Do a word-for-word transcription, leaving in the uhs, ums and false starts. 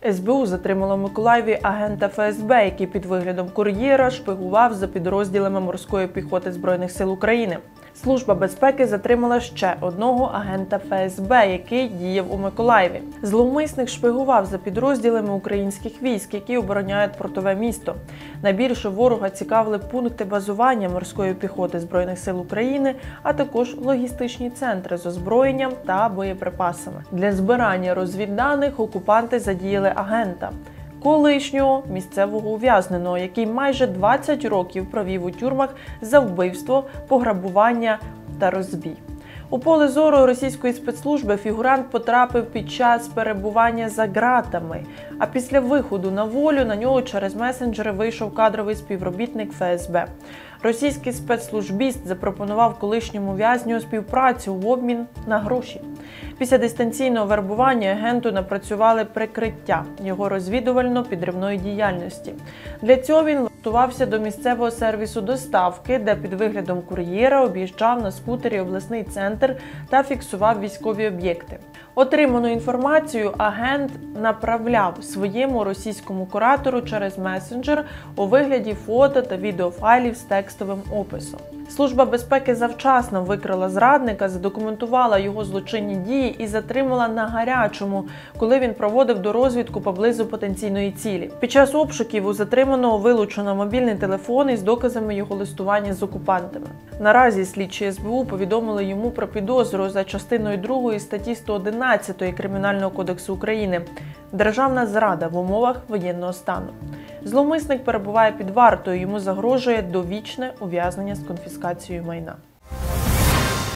ес бе у затримало в Миколаєві агента еф ес бе, який під виглядом кур'єра шпигував за підрозділами морської піхоти Збройних сил України. Служба безпеки затримала ще одного агента еф ес бе, який діяв у Миколаєві. Зловмисник шпигував за підрозділами українських військ, які обороняють портове місто. Найбільше ворога цікавили пункти базування морської піхоти Збройних сил України, а також логістичні центри з озброєнням та боєприпасами. Для збирання розвідданих окупанти задіяли агента – колишнього місцевого ув'язненого, який майже двадцять років провів у тюрмах за вбивство, пограбування та розбій. У поле зору російської спецслужби фігурант потрапив під час перебування за ґратами, а після виходу на волю на нього через месенджери вийшов кадровий співробітник еф ес бе. Російський спецслужбіст запропонував колишньому в'язню співпрацю в обмін на гроші. Після дистанційного вербування агенту напрацювали прикриття його розвідувально-підривної діяльності. Для цього він влаштувався до місцевого сервісу доставки, де під виглядом кур'єра об'їжджав на скутері обласний центр та фіксував військові об'єкти. Отриману інформацію агент направляв своєму російському куратору через месенджер у вигляді фото та відеофайлів з текстовим описом. Служба безпеки завчасно викрила зрадника, задокументувала його злочинні дії і затримала на гарячому, коли він проводив дорозвідку поблизу потенційної цілі. Під час обшуків у затриманого вилучено мобільний телефон із доказами його листування з окупантами. Наразі слідчі ес бе у повідомили йому про підозру за частиною другої статті сто одинадцять Кримінального кодексу України «Державна зрада в умовах воєнного стану». Зловмисник перебуває під вартою, йому загрожує довічне ув'язнення з конфіскацією майна.